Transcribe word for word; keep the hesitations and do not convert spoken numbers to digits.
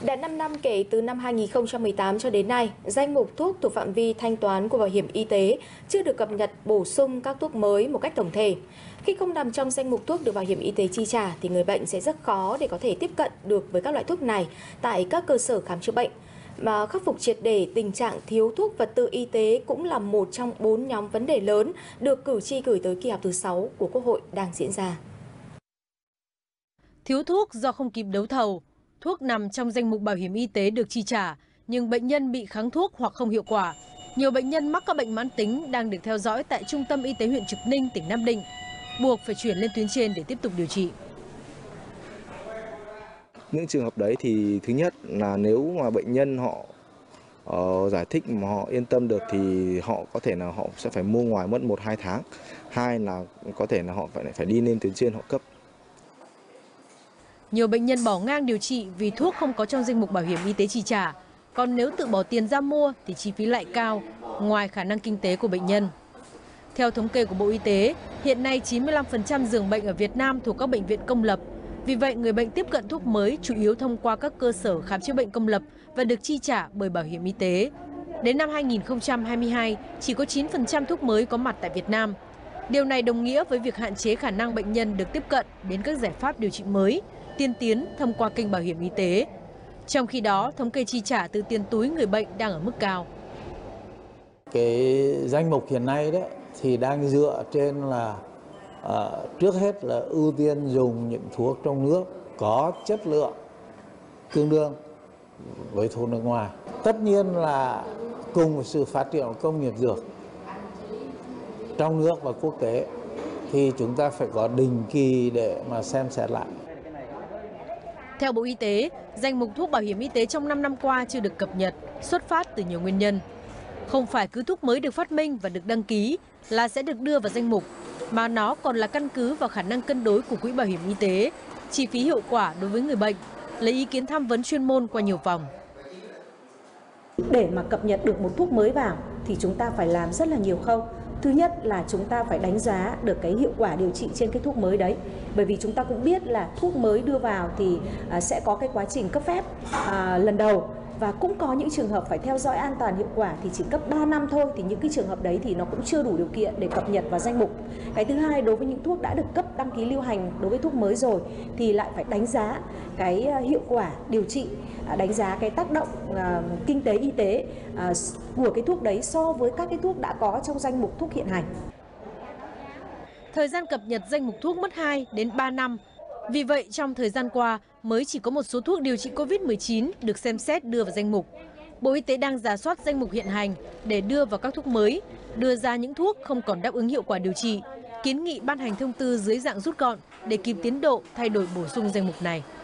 Đã năm năm kể từ năm hai nghìn không trăm mười tám cho đến nay, danh mục thuốc thuộc phạm vi thanh toán của bảo hiểm y tế chưa được cập nhật bổ sung các thuốc mới một cách tổng thể. Khi không nằm trong danh mục thuốc được bảo hiểm y tế chi trả thì người bệnh sẽ rất khó để có thể tiếp cận được với các loại thuốc này tại các cơ sở khám chữa bệnh. Mà khắc phục triệt để tình trạng thiếu thuốc vật tư y tế cũng là một trong bốn nhóm vấn đề lớn được cử tri gửi tới kỳ họp thứ sáu của Quốc hội đang diễn ra. Thiếu thuốc do không kịp đấu thầu, thuốc nằm trong danh mục bảo hiểm y tế được chi trả, nhưng bệnh nhân bị kháng thuốc hoặc không hiệu quả. Nhiều bệnh nhân mắc các bệnh mãn tính đang được theo dõi tại Trung tâm Y tế huyện Trực Ninh, tỉnh Nam Định, buộc phải chuyển lên tuyến trên để tiếp tục điều trị. Những trường hợp đấy thì thứ nhất là nếu mà bệnh nhân họ uh, giải thích mà họ yên tâm được thì họ có thể là họ sẽ phải mua ngoài mất một hai tháng. Hai là có thể là họ phải phải đi lên tuyến trên họ cấp. Nhiều bệnh nhân bỏ ngang điều trị vì thuốc không có trong danh mục bảo hiểm y tế chi trả. Còn nếu tự bỏ tiền ra mua thì chi phí lại cao, ngoài khả năng kinh tế của bệnh nhân. Theo thống kê của Bộ Y tế, hiện nay chín mươi lăm phần trăm giường bệnh ở Việt Nam thuộc các bệnh viện công lập. Vì vậy, người bệnh tiếp cận thuốc mới chủ yếu thông qua các cơ sở khám chữa bệnh công lập và được chi trả bởi bảo hiểm y tế. Đến năm hai nghìn không trăm hai mươi hai, chỉ có chín phần trăm thuốc mới có mặt tại Việt Nam. Điều này đồng nghĩa với việc hạn chế khả năng bệnh nhân được tiếp cận đến các giải pháp điều trị mới, tiên tiến thông qua kênh bảo hiểm y tế. Trong khi đó, thống kê chi trả từ tiền túi người bệnh đang ở mức cao. Cái danh mục hiện nay đấy thì đang dựa trên là à, trước hết là ưu tiên dùng những thuốc trong nước có chất lượng tương đương với thuốc nước ngoài. Tất nhiên là cùng sự phát triển của công nghiệp dược trong nước và quốc tế thì chúng ta phải có định kỳ để mà xem xét lại. Theo Bộ Y tế, danh mục thuốc bảo hiểm y tế trong năm năm qua chưa được cập nhật, xuất phát từ nhiều nguyên nhân. Không phải cứ thuốc mới được phát minh và được đăng ký là sẽ được đưa vào danh mục, mà nó còn là căn cứ vào khả năng cân đối của quỹ bảo hiểm y tế, chi phí hiệu quả đối với người bệnh, lấy ý kiến tham vấn chuyên môn qua nhiều vòng. Để mà cập nhật được một thuốc mới vào thì chúng ta phải làm rất là nhiều khâu. Thứ nhất là chúng ta phải đánh giá được cái hiệu quả điều trị trên cái thuốc mới đấy. Bởi vì chúng ta cũng biết là thuốc mới đưa vào thì sẽ có cái quá trình cấp phép à, lần đầu. Và cũng có những trường hợp phải theo dõi an toàn hiệu quả thì chỉ cấp ba năm thôi, thì những cái trường hợp đấy thì nó cũng chưa đủ điều kiện để cập nhật vào danh mục. Cái thứ hai, đối với những thuốc đã được cấp đăng ký lưu hành đối với thuốc mới rồi thì lại phải đánh giá cái hiệu quả điều trị, đánh giá cái tác động uh, kinh tế y tế uh, của cái thuốc đấy so với các cái thuốc đã có trong danh mục thuốc hiện hành. Thời gian cập nhật danh mục thuốc mất hai đến ba năm. Vì vậy, trong thời gian qua, mới chỉ có một số thuốc điều trị Covid mười chín được xem xét đưa vào danh mục. Bộ Y tế đang rà soát danh mục hiện hành để đưa vào các thuốc mới, đưa ra những thuốc không còn đáp ứng hiệu quả điều trị, kiến nghị ban hành thông tư dưới dạng rút gọn để kịp tiến độ thay đổi bổ sung danh mục này.